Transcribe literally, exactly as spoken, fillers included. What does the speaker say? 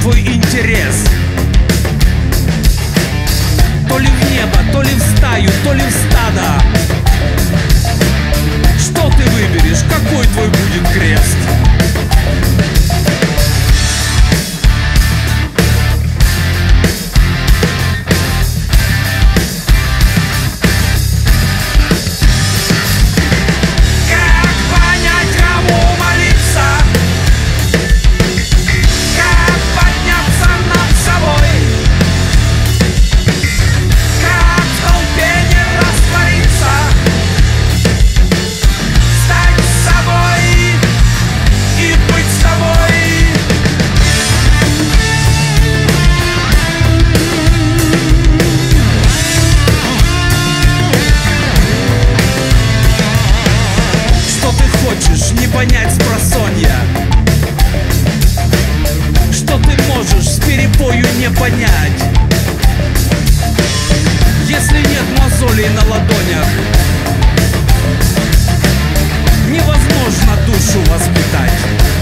твой интерес? То ли в небо, то ли в стаю, то ли в стадо. Что ты выберешь? Какой твой будет крест? Не понять спросонья, что ты можешь с перепою не понять, если нет мозолей на ладонях. Невозможно душу воспитать.